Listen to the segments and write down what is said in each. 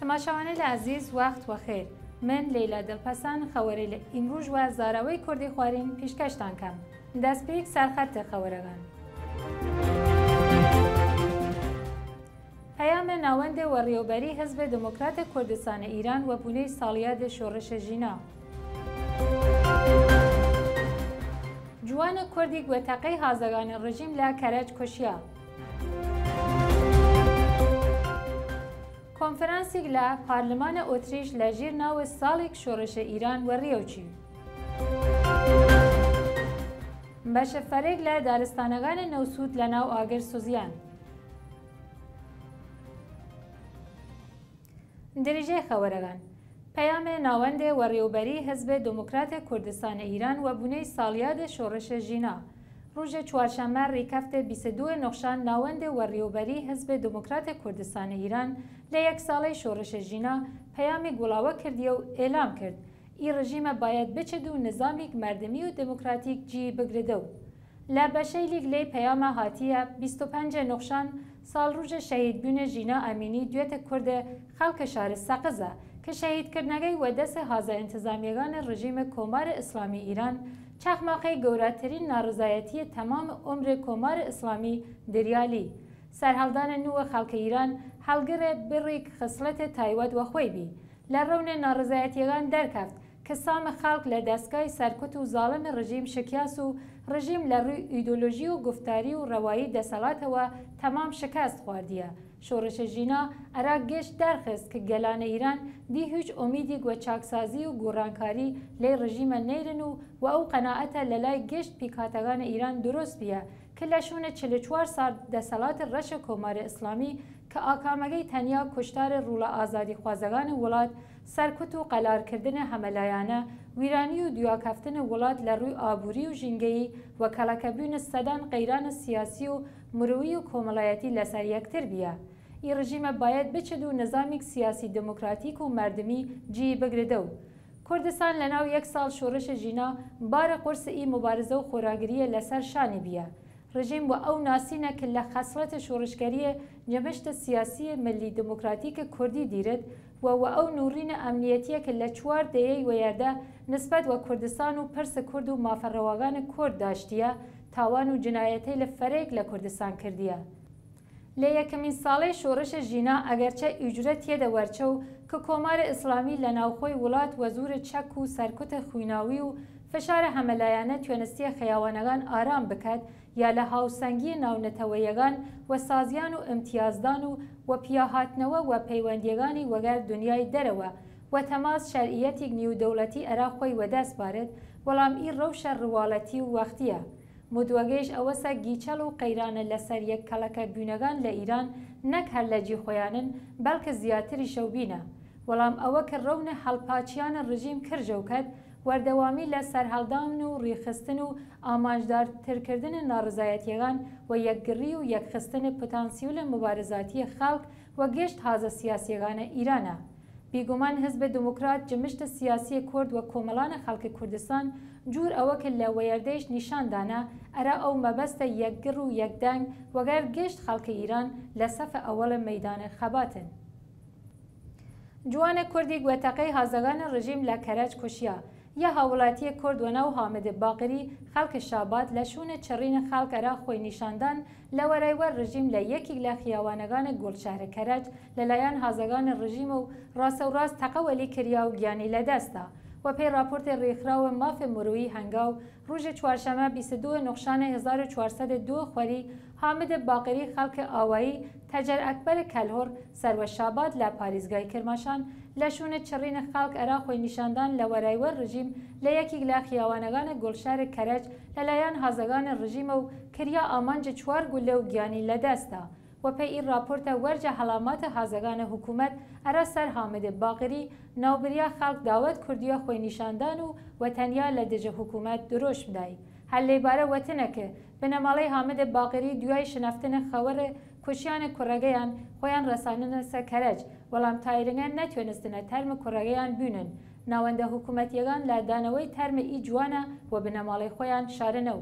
تەماشاوانە لە عزیز وەخت وەخێر من لەیلا دڵپەسەند خەوەرەی لە ئیمروژ و زاراوەی کوردی خوارین پیشکەشتان کەم دەستپێک سەرخەتە خەوەرەکان پەیامە ناوەندە وەڕێوەبەری حیزبە دموکراتە کوردستانە ئیران و بوونەی ساڵیادە شۆڕشە ژینا جوانە کوردی گوێتەقەی هازەگانە ڕژیم لە کەرەج کوشیا کۆنفرانسێک لە پارلمانە ئۆتریش لە ژێر ناوە ساڵێک شۆڕشە ئیران وەڕێوچی بەشەفەرێک لە دارستانەکانە نەوسوود لە ناو ئاگر سوزیان دریژەی خەوەرەکان پەیامە ناوەندێ وەڕێوەبەری حیزبە دموکراتە کوردستانە ئیران و بوونەی ساڵیادە شۆڕشە ژینا ڕۆژە چوارشەممە ڕێکەفتە 22 نۆخشان ناوەندە وەڕێوەبەری حیزبە دموکراتە کوردستانە ئیران لە یەک ساڵەی شۆڕشە ژینا پەیامی گوڵاوە کردیە و ئێلام کرد ئی ڕژیمە باید بچێت و نظامیک مەردمی و دموکراتیک جی بگردە و لە بەشەیلیک لێی پەیامە هاتیە 25 نۆخشان ساڵ ڕۆژە شەهیدبوونە ژینا ئەمینی دوێتە کوردە خەڵکە شارە سەقزە کە شەهیدکردنەکەی وەدەسە هازە ئینتیزامیەکانە ڕژیمە کۆمارە ئیسلامی ئیران چاخماقەی گەورەترین ناڕزایەتیە تەمام عمرێ کۆمارە ئیسلامی دریالی سەرهەڵدانە نووە خەڵکە ئیران هەڵگرە بڕێک خسڵەتە تایوەت وەخۆی بی لە ڕەونە ناڕزایەتیەکان دەرکەفت کە سامە خەڵک لە دەستگای سەرکوت و زاڵمە ڕژیم شکیاس و ڕژیم لە ڕووی ئیدۆلۆژی و گفتاری و ڕەوایی دەسەڵاتەوە تەمام شکست خواردیە شۆڕشە ژینا عراق گەشت دەرخست کە گەلانە ئیران دی هیچ ئومیدی گوەچاکسازی و گۆڕانکاری لێ ڕژیمە نەیرن و ئەو قەناعەتە لە لای گەشت پیکاتەکانە ئیران دروست بیە کە لە شوونە 44 ساڵ دەسەڵاتە ڕەشە کۆمارە ئیسلامی کە ئاکامەکەی تەنیا کوشتارە ڕوولە ئازادی خوازەکانی وڵات سەرکوت و قەلارکردنە هەمەلایانە ویرانی و دیواکەفتنە وڵات لە ڕووی ئابووری و ژینگەیی وەکەڵەکەبوونە سەدان قەیرانە سیاسی و مروی و کۆمەڵایەتی لەسەر یەکتر بیە ئی ڕژیمە باید بچێت و نظامیک سیاسی دموکراتیک و مەردمی جی بگردە و کوردستان لە ناو یەک ساڵ شۆڕشە ژینا بارە قورسە ئی مبارزە و خۆراگریە لەسەر شانی بیە ڕژیم و ئەو ناسینە کە لە خەسڵەتە شۆڕشگەریە جەمەشتە سیاسی ملی دموکراتیکە کوردی دیرت و ئەو نوڕینە ئەمنیەتیە کە لە چوار دەیەی وەیەدا نسبەت وە کوردستان و پرسە کورد و مافەڕەوەگانە کورد داشتیە تاوان و جنایەتەی لە فەرێک لە کوردستان کردیە لە یەکەمین ساڵەی شۆڕشە ژینا ئەگەرچە ئیجرە تێدە وەرچە و کە کۆمارە ئیسلامی لە ناوخۆی وڵات وەزورە چەک و سەرکوتە خویناوی و فشارە هەمەلایانە توێنستیە خەیاوانەکان ئارام بکات یا لە هاوسەنگی ناونەتەوەیەکان و سازیان و ئیمتیازدان و پیاهاتنەوە و پەیوەندیەکانی وەگەر دنیای دەرەوە و تەماس شەرعیەتێک نیودەوڵەتی ئەرا خۆی وەدەستبارێت وەڵام ئی ڕەوشە ڕواڵەتی و وەختیە مدوەگەیش ئەوەسە گیچەڵ و قەیرانە لەسەر یەک کەڵەکە بوونەکان لە ئیران نەک هەر لە جیخۆیانن بەڵکە زیاتری شەوبینە وەڵام ئەوە کە ڕەونە هەڵپاچیانە ڕژیم کردژەوکەت وەردەوامی لە سەرهەڵدان و ڕێخستن و ئاماژدارترکردنە ناڕزایەتیەکان و یەکگڕی و یەکخستنە پۆتانسیۆلە مبارزاتی خەڵک و گەشت هازە سیاسیەکانە ئیرانە بیگومان حیزبە دموکرات جمشتە سیاسی کورد و کۆمەڵانە خەڵکی کوردستان جور ئەوە کە لە وەیەردەیش نیشاندانە ئەرا ئەو مەبەستە یەکگڕ و یەکدانگ وەگەر گەشت خەڵکی ئیران لە سەفە ئەوەڵە مەیدانە خەباتن جوانە کوردی گوێتەقەی هازەگانە ڕژیم لە کەرەج کوشیا یا هاوڵاتیە کورد و ناو حامدە باقری خەڵکە شابات لە شوونە چڕینە خاڵکەرا خۆی نیشاندان لە وەرایوەر ڕژیم لە یەکێک لە خیاوانەکانە گۆڵشارە کەرەج لەلایەن هازەگانە ڕژیمە و ڕاستەوڕاست تەقەوەلی کریا و گیانی لەدەستە و پێی راپۆرتە ڕێکخراوە مافە مروی هەنگاو ڕۆژە چوارشەمە 22 نۆخشانە 1402 خوەری حامدە باقری خەڵکە ئاوایی تەجەر ئەکبەرە کەلهۆر سەروە شابات لە پارێزگای کرماشان لە شوونە چڕینە خەڵک ئەرا خۆی نیشاندان لە وەرایوەر ڕژیم لە یەکێک لە خیاوانەکانە گۆڵشارە کەرەج لەلایەن هازەگانە ڕژیمە و کریا ئامانجە چوار گولە و گیانی لەدەستە و پێی ئی راپۆرتە وەرجە هەڵاماتە هازەگانە حکوومەت ئەرا سەر حامدە باقری ناوبریا خەڵک داوەت کوردیە خۆی نیشاندان و تەنیا لە دژە حکوومەت درۆش بدای هەر لێبارە وەتنەکە بنەماڵەی حامدە باقری دوای شنەفتنە خەوەرە کوشیانە کوڕەگەیان خۆیان ڕەساننە سەر کەرەج وەڵام تایرنگیان نەتوێنستنە تەرمە کوڕەگەیان بوونن ناوەندە حکوومەتیەکان لە دانەوەی تەرمە ئی جوانە و بنەماڵەی خۆیان شارنەوە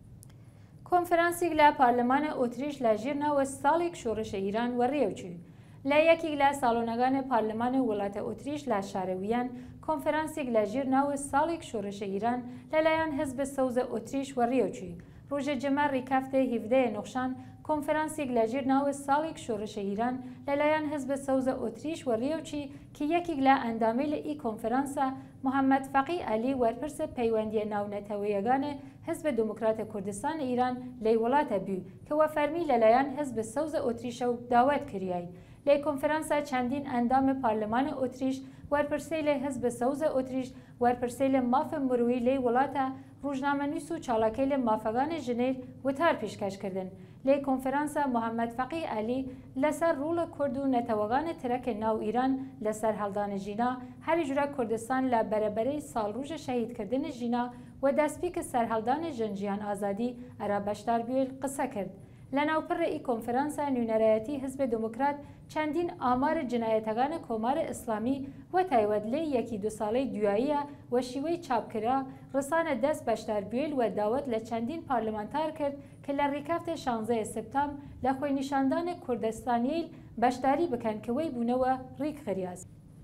کۆنفرانسێک لە پارلمانە ئۆتریش لە ژێر ناوە ساڵێک شۆڕشە ئیران وەڕێوچوو لا یەکێک لە ساڵۆنەکانی پارلەمانی وڵاتە ئۆتریش لە شارەویان کۆنفرانسێک لە ژێر ناوە ساڵێک شۆڕشە ئیران لەلایەن حیزبە سەوزە ئۆتریش وەڕێوەچووی. ڕۆژە جەمە ڕێکەفتە 17 نۆخشان کۆنفرانسێک لە ژێر ناوە ساڵێک شۆڕشە ئیران لەلایەن حیزبە سەوزە ئۆتریش وەڕێوەچی کە یەکێک لە ئەندامی لە ئی کۆنفرانسە محەممەد فەقی ئەلی وەرپرسە پەیوەندیە ناونەتەوەیەکانە حیزبە دموکراتە کوردستانی ئیران لەی وڵاتە بوو کە وەفەرمی لەلایەن حیزبە سەوزە ئۆتریشە و داوات کریای. لە کۆنفرانسە چەندین ئەندامی پارلەمانی ئۆتریش وەرپرسەی لە حیزبە سەوزە ئۆتریش وەرپرسەی لە مافە مروی لەی وڵاتە ڕۆژنامەنووس و چاڵاکەی لە مافەکانی ژنێر وتار پێشکەشکردن. لە کۆنفرانسە محەممەد فەقی ئەلی لەسەر ڕوڵە کورد و نەتەوەگانی ترەکە ناو ئیران لەسەر هەڵدانی ژینا هەری جورە کوردستان لە بەرەبەرەی ساڵڕۆژە شەهیدکردنی ژینا و دەستپێکە سەرهەڵدانی ژنجیان ئازادی ئەرا بەشدار بوێل قسە کرد. لە ناوپڕە ئی کۆنفرانسە نوێنەرایەتی حیزبە دموکرات چەندین ئامارە جنایەتەکانی کۆمارە ئیسلامی و تایبەت لێ یەکی دو ساڵەی دواییە و شیوەی چاپکرا ڕسانە دەست بەشدار بوێل و داوت لە چەندین پارلەمانتار کرد کە لە ڕێکەفتە 16 سپتام لە خۆی نیشاندانی کوردستانیل بەشداری بکەن کە وەی بوونەوە ڕیک خریاز.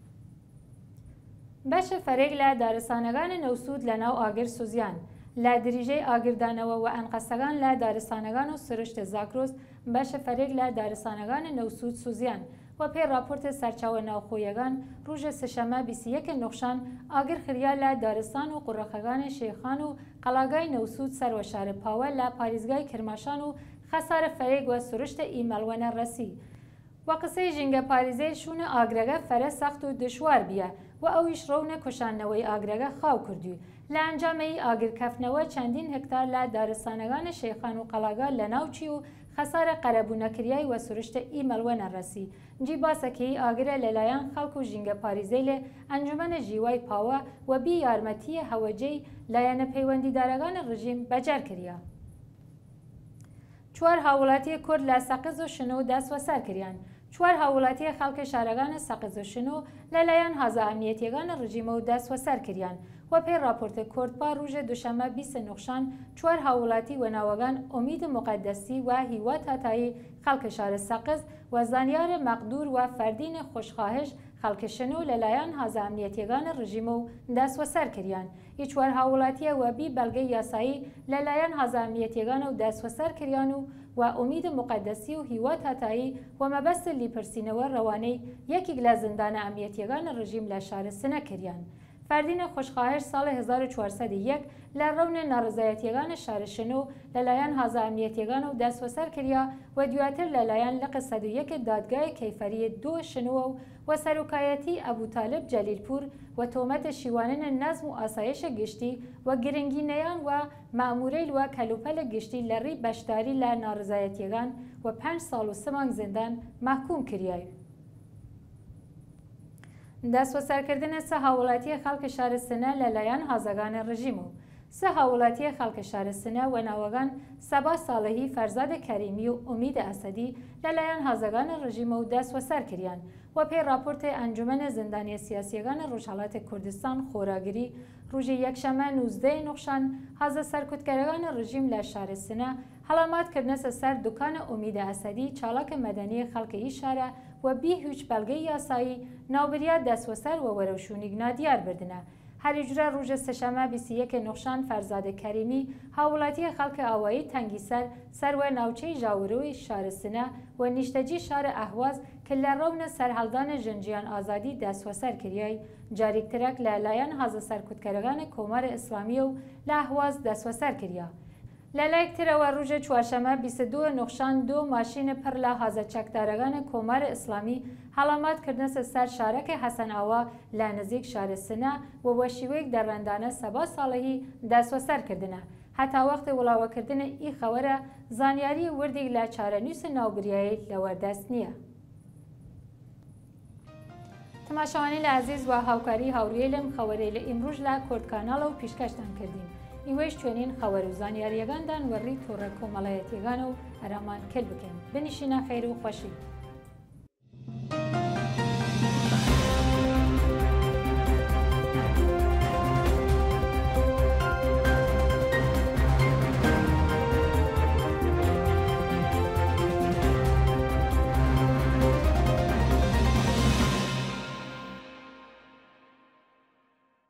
بەشە فەرێک لە دارستانەکانی نەوسود لە ناو ئاگر سوزیان. لە دریژەی ئاگردانەوە و ئەنقەسەکان لە دارستانەکان و سروشتە زاکرۆس بەشە فەرێک لە دارستانەکانی نەوسود سوزیان و پێ راپۆرتە سەرچاوە ناوخۆیەکان ڕۆژە سەشەمە 21 نۆخشان ئاگر خریا لە دارستان و قوڕەخەکانی شێخان و قەڵاگای نەوسود سەروە شارە پاوە لە پارێزگای کرماشان و خەسارە فەرێک وە سروشتە ئیمەلوەنە ڕەسی. و قسەی ژینگە پارێزەی شوونە ئاگرەکە فەرە سەخت و دشوار بیە و ئەویش ڕەونە کوشانەوەی ئاگرەکە خاو کردووی. لە ئەنجامەی ئاگرکەفنەوە چەندین هەکتار لە دارستانەکانی شێخان و قەڵاگا لە ناوچی و خەسارە قەرەبوونەکریای وە سروشتە ئیمەلوەنە ڕەسی. جی باسەکەی ئاگرە لەلایەن خەڵک و ژینگە پارێزەی لێ ئەنجومەنە ژیوای پاوە و بی یارمەتیە هەوەجەی لایەنە پەیوەندیدارەکانی ڕژیم بەجار کردە. چوار هاوڵاتی کورد لە سەقز و شنۆ دەستوەسەر کردیان. چوار هاوڵاتی خەڵکە شارەکانی سەقز و شنۆ لەلایەن هەزا ئەمنیەتیەکانی ڕژیمە و دەستوەسەر کردیان و پێی راپۆرتە کۆردپا ڕۆژە دوشەمە 20 نۆخشان چوار هاوڵاتی و ناوەگان ئۆمید مقەدەسی و هیوا تاتایی خەڵکە شارە سەقز و زانیارە مەقدور و فەردینە خۆشخواهش خەڵکە شنۆ لەلایەن هەزا ئەمنیەتیەکانی ڕژیمە و دەستوەسەر کردیان. هیچ چوار هاوڵاتیە و بی بەڵگەی یاسایی لەلایەن هەزا ئەمنیەتیەکانە و دەستوەسەر کردیان و ئۆمید مقەدەسی و هیوا تاتایی و مەبەستە لیپرسینەوە ڕەوانەی یەکێک لە زیندانە ئەمنیەتیەکانی ڕژیم لە شارە سنە کردیان. فەردینە خۆشخواهش ساڵی 1401 لە ڕەونە ناڕزایەتیەکانی شارە شنۆ لەلایەن هەزا ئەمنیەتیەکانە و دەستوەسەر کریا و دواتر لەلایەن لقە 101 دادگای کەیفەریە 2 شنووە و سەرۆکایەتی ئەبوتالب جەلیلپور و تۆمەتە شیواننە نەزم و ئاسایشە گشتی و گرنگینەیان و مەمورەی وە کەلوپەلە گشتی لە ڕێی بەشداری لە ناڕزایەتیەکان و 5 ساڵ و 3 مانگ زیندان مەحکوم کریایە. دەستوەسەرکردنە سە هاوڵاتیە خەڵکە شارە سنە لەلایەن هەزەکانی ڕژیم و سە هاوڵاتیە خەڵکە شارە سنە و ناوەگان سەبا ساڵەهی فەرزادە کەریمی و ئومیدە ئەسەدی لەلایەن هەزەکانی ڕژیمە و دەستوەسەر کردیان و پێی راپۆرتە ئەنجومەنە زیندانیە سیاسیەکانی ڕۆژهەڵاتی کوردستان خۆراگری ڕۆژی یەکشەمە 19 نۆخشان هەزە سەرکوتکەرەکانی ڕژیم لە شارە سنە هەڵامەتکردنە سەر دوکانە ئومیدە ئەسەدی چاڵاکە مەدەنیە خەڵکەی شارە و بی هیچ بەڵگەی یاسایی ناوبریا دەستوەسەر و وەرەوشونیگنا دیار بردنە. هەریجرە ڕۆژە سەشەمە 21 نۆخشان فەرزادە کەریمی هاوڵاتیە خەڵکە ئاوایی تەنگیسەر سەروە ناوچەی ژاورۆی شارە سنە و نیشتەجی شارە ئەهواز کە لە ڕەونە سەرهەڵدانە ژنجیان ئازادی دەستوەسەر کریای جاریکترەک لەلایەن هەزە سەرکوتکەرەکانی کۆمارە ئیسلامیە و لە ئەهواز دەستوەسەر کریا. لەلایەکترەوە ڕۆژە چوارشەمە 22 نۆخشان 2 ماشینە پڕ لە هەزە چەکدارەکانی کۆمارە ئیسلامی هەڵامەتکردنە سەر شارەکە حەسەن ئاوا لە نزیک شارە سنە و بە شێوەیەک دەڕێندانە سەبا ساڵەهی دەستوەسەرکردنە. هەتا وەختی وڵاوەکردنە ئی خەوەرە زانیاری وردێک لە چارەنووسی ناوبریایی لەوەردەست نییە. تەماشاوانی لە عەزیز و هاوکاری هاوڕێی لەم خەوەرەی لە ئیمڕۆژ لە کۆردکاناڵە و پیشکەشتان کردین. ئیوەش توێنین خەوەر و زانیاریەکاندان وەڕی تۆڕە کۆمەڵایەتیەکانە و ئەرامان کرد بکەن. بنیشینە خەیر و خۆشی.